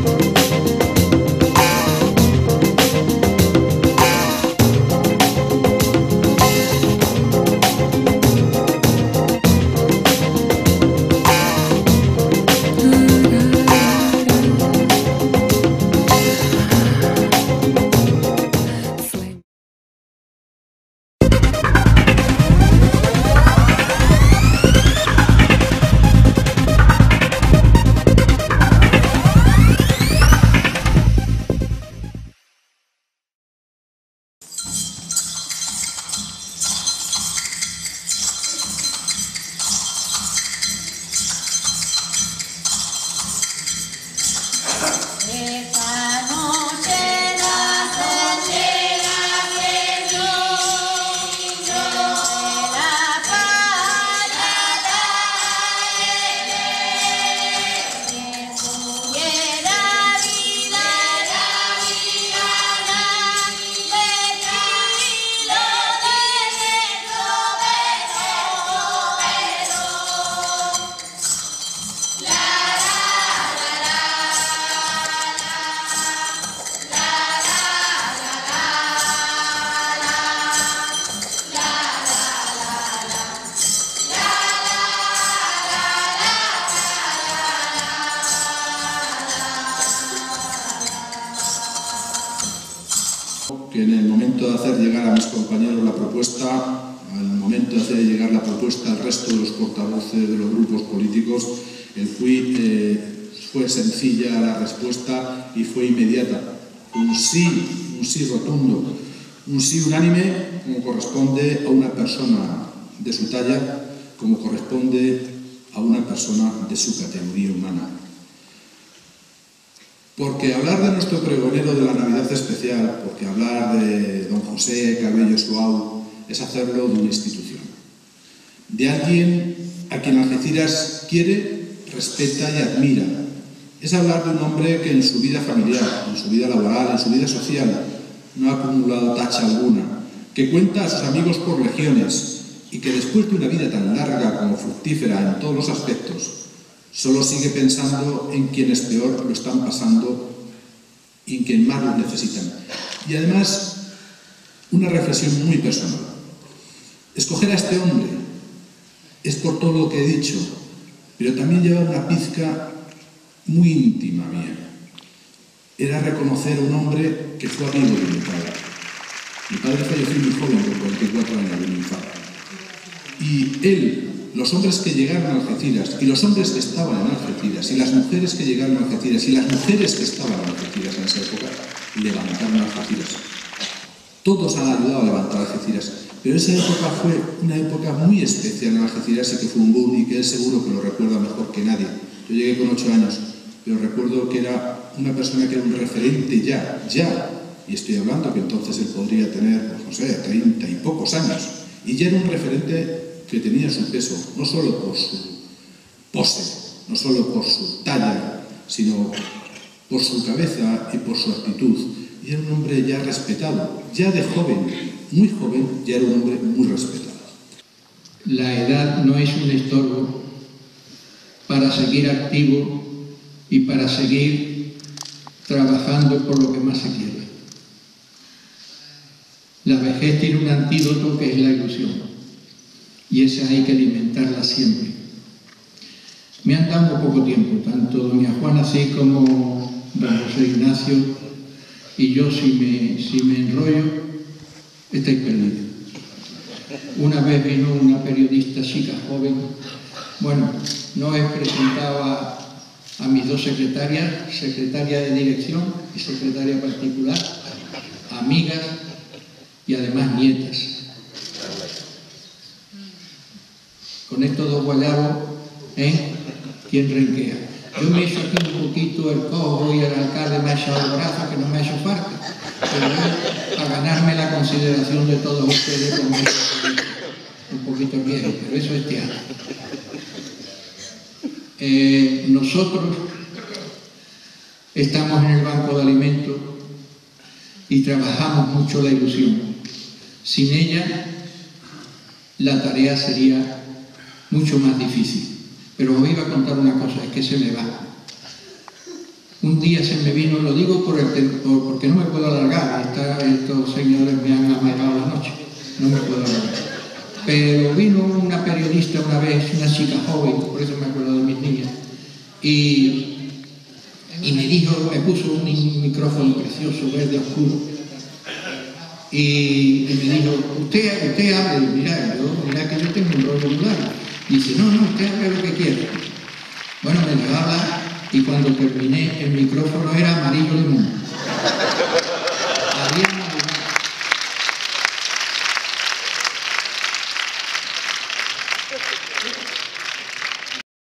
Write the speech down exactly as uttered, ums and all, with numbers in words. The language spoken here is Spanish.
Que en el momento de hacer llegar a mis compañeros la propuesta, al momento de hacer llegar la propuesta al resto de los portavoces de los grupos políticos, el fui, eh, fue sencilla la respuesta y fue inmediata. Un sí, un sí rotundo, un sí unánime, como corresponde a una persona de su talla, como corresponde a una persona de su categoría humana. Porque hablar de nuestro pregonero de la Navidad especial, porque hablar de don José Cabello Suau, es hacerlo de una institución. De alguien a quien Algeciras quiere, respeta y admira. Es hablar de un hombre que en su vida familiar, en su vida laboral, en su vida social, no ha acumulado tacha alguna, que cuenta a sus amigos por legiones y que después de una vida tan larga como fructífera en todos los aspectos, solo sigue pensando en quienes peor lo están pasando y en quienes más lo necesitan. Y además, una reflexión muy personal. Escoger a este hombre es por todo lo que he dicho, pero también lleva una pizca muy íntima mía. Era reconocer a un hombre que fue amigo de mi padre. Mi padre falleció muy joven, con cuarenta y cuatro años, de un infarto. Y él, los hombres que llegaron a Algeciras, y los hombres que estaban en Algeciras, y las mujeres que llegaron a Algeciras, y las mujeres que estaban en Algeciras en esa época, levantaron Algeciras. Todos han ayudado a levantar Algeciras, pero esa época fue una época muy especial en Algeciras y que fue un boom y que él seguro que lo recuerda mejor que nadie. Yo llegué con ocho años, pero recuerdo que era una persona que era un referente ya, ya, y estoy hablando que entonces él podría tener, pues no sé, treinta y pocos años, y ya era un referente que tenía su peso, no solo por su pose, no solo por su talla, sino por su cabeza y por su actitud. Y era un hombre ya respetado, ya de joven, muy joven, ya era un hombre muy respetado. La edad no es un estorbo para seguir activo y para seguir trabajando por lo que más se quiere. La vejez tiene un antídoto que es la ilusión. Y esa hay que alimentarla siempre. Me han dado poco tiempo, tanto doña Juana así como don José Ignacio, y yo si me, si me enrollo, estáis perdidos. Una vez vino una periodista chica joven, bueno, no he presentado a, a mis dos secretarias, secretaria de dirección y secretaria particular, amigas y además nietas. Con estos dos guayabos, ¿eh? ¿Quién renquea? Yo me he hecho aquí un poquito el cojo y el alcalde me ha echado el brazo, que no me ha hecho falta. Pero yo, a ganarme la consideración de todos ustedes, como un poquito viejo, pero eso es teatro. Eh, nosotros estamos en el banco de alimentos y trabajamos mucho la ilusión. Sin ella, la tarea sería mucho más difícil. Pero os iba a contar una cosa, es que se me va. un día se me vino, lo digo por el, por, porque no me puedo alargar, esta, estos señores me han amargado la noche, no me puedo alargar. Pero vino una periodista una vez, una chica joven, por eso me acuerdo de mis niñas, y, y me dijo, me puso un micrófono precioso, verde oscuro, y, y me dijo, usted, usted hable, mira, yo, mira que yo tengo un rollo muy largo. Dice, no, no, usted hable lo que quiera. Bueno, me dejaba hablar y cuando terminé el micrófono era amarillo limón.